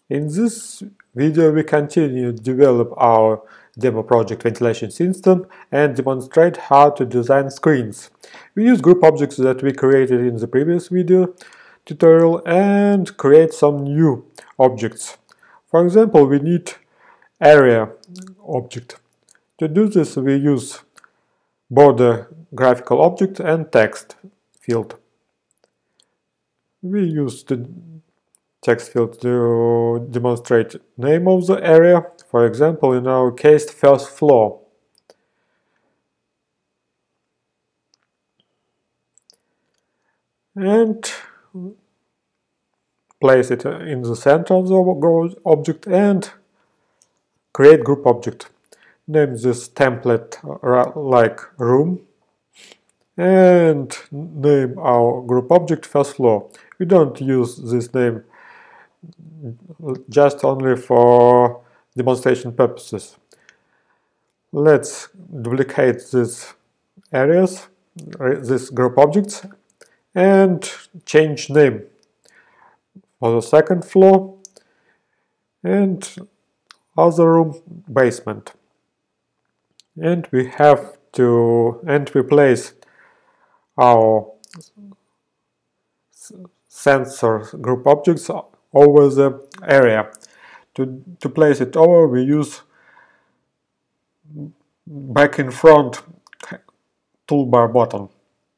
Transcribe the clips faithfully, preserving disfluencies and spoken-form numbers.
In this video we continue to develop our demo project ventilation system and demonstrate how to design screens. We use group objects that we created in the previous video tutorial and create some new objects. For example, we need area object. To do this we use border graphical object and text field. We use the text field to demonstrate name of the area, for example in our case first floor. And place it in the center of the object and create group object. Name this template like room and name our group object first floor. We don't use this name just only for demonstration purposes. Let's duplicate these areas, these group objects, and change name for the second floor and other room basement. And we have to and we place our sensor group objects over the area. To, to place it over, we use back in front toolbar button.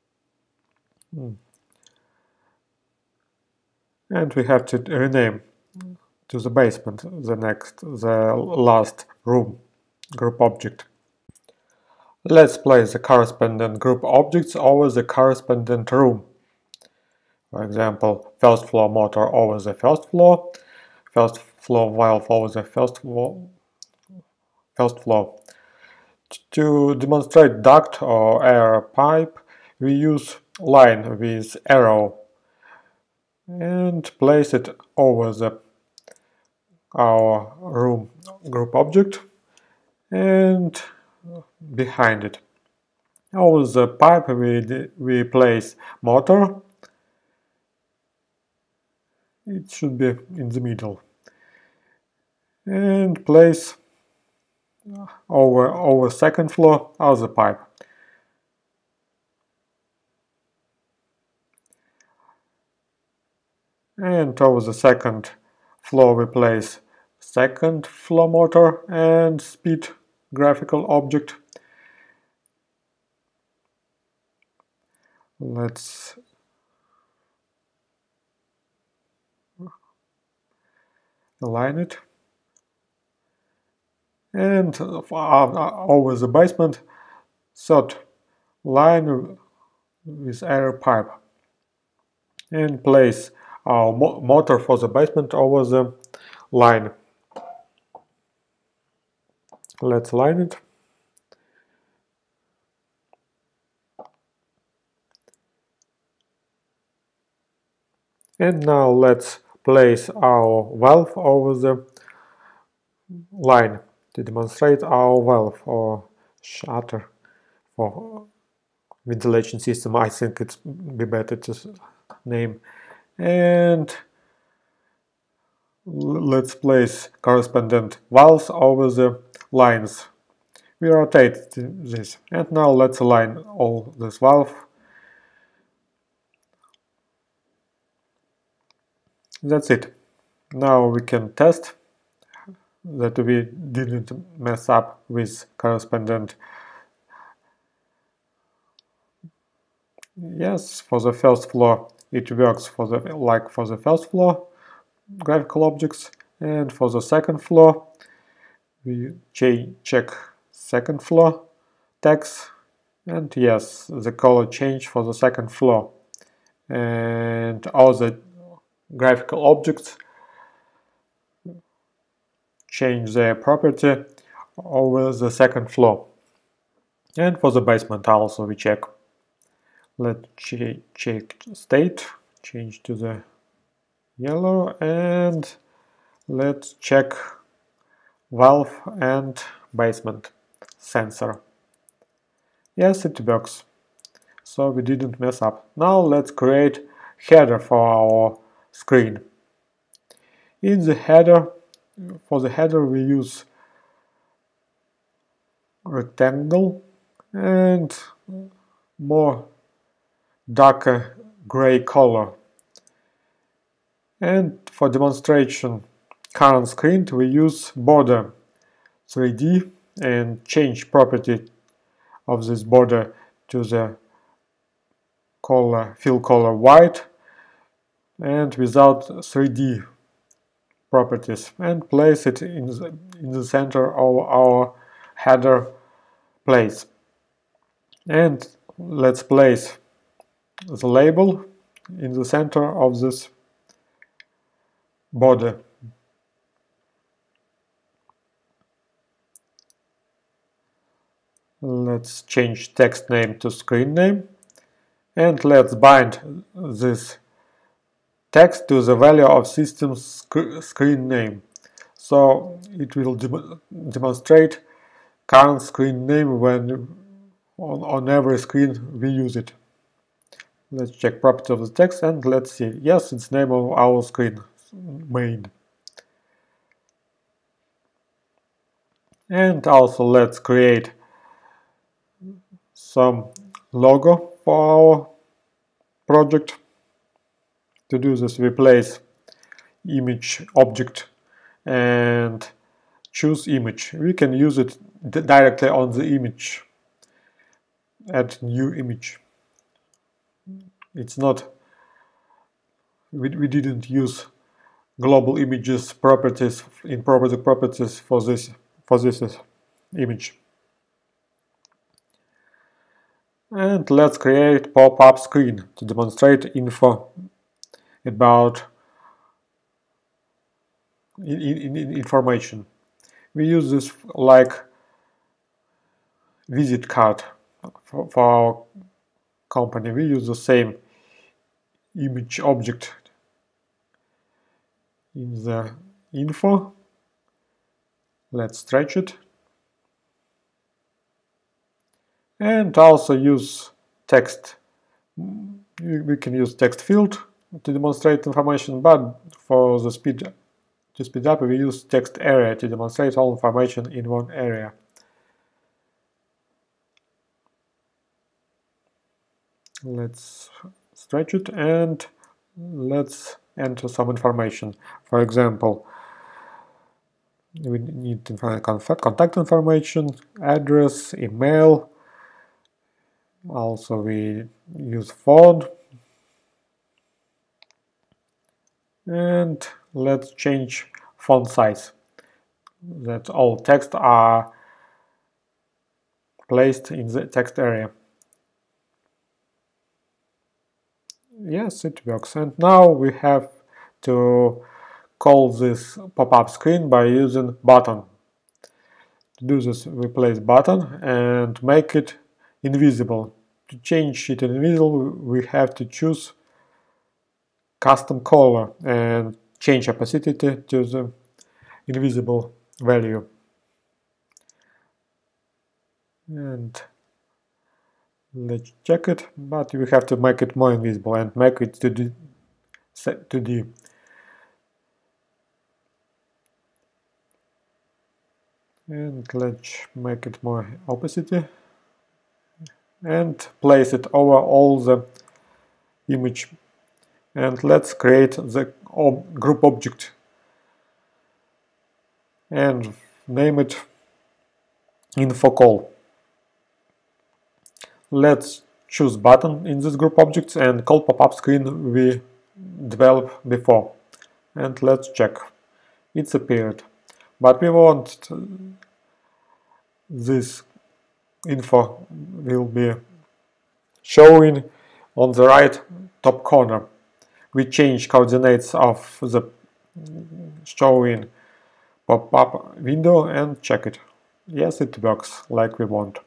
And we have to rename to the basement the next, the last room group object. Let's place the corresponding group objects over the corresponding room. For example, first floor motor over the first floor, first floor valve over the first floor. First floor. To demonstrate duct or air pipe, we use line with arrow and place it over the our room group object and behind it. Over the pipe we, we place motor. It should be in the middle. And place over over second floor other pipe. And over the second floor we place second floor motor and speed graphical object. Let's align it. And over the basement, third line with air pipe. And place our mo motor for the basement over the line. Let's line it. And now let's place our valve over the line to demonstrate our valve or shutter for ventilation system. I think it's be better to name. And let's place corresponding valves over the lines. We rotate this. And now let's align all this valve. That's it. Now we can test that we didn't mess up with corresponding. Yes, for the first floor it works for the like for the first floor graphical objects, and for the second floor we check second floor text, and yes, the color change for the second floor, and all the graphical objects change their property over the second floor. And for the basement also we check. Let's ch check state, change to the yellow, and let's check valve and basement sensor. Yes, it works. So we didn't mess up. Now let's create header for our screen. In the header, for the header we use rectangle and more darker gray color. And for demonstration current screen we use border three D and change property of this border to the color, fill color white and without three D properties, and place it in the, in the center of our header place. And let's place the label in the center of this border. Let's change text name to screen name, and let's bind this text to the value of system's sc screen name, so it will de demonstrate current screen name when on, on every screen we use it. Let's check property of the text and let's see. Yes, it's name of our screen main. And also let's create some logo for our project. To do this, we place image object and choose image. We can use it directly on the image. Add new image. It's not, we, we didn't use global images properties in property properties for this for this image. And let's create pop-up screen to demonstrate info about in, in, in information. We use this like visit card for, for our company. We use the same image object in the info. Let's stretch it. And also use text. We can use text field to demonstrate information, but for the speed to speed up we use text area to demonstrate all information in one area. Let's stretch it and let's enter some information. For example, we need contact information, address, email. Also we use phone. And let's change font size, that all text are placed in the text area. Yes, it works. And now we have to call this pop-up screen by using button. To do this, we place button and make it invisible. To change it invisible, we have to choose custom color and change opacity to the invisible value. And let's check it, but we have to make it more invisible and make it to D, set to D. And let's make it more opacity and place it over all the image. And let's create the ob group object and name it info call. Let's choose button in this group objects and call pop-up screen we developed before. And let's check. It's appeared. But we want this info will be showing on the right top corner. We change coordinates of the showing pop-up window and check it. Yes, it works like we want.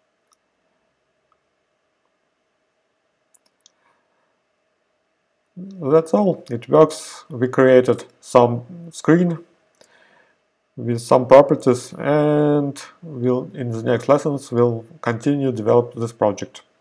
That's all. It works. We created some screen with some properties, and we'll in the next lessons we'll continue to develop this project.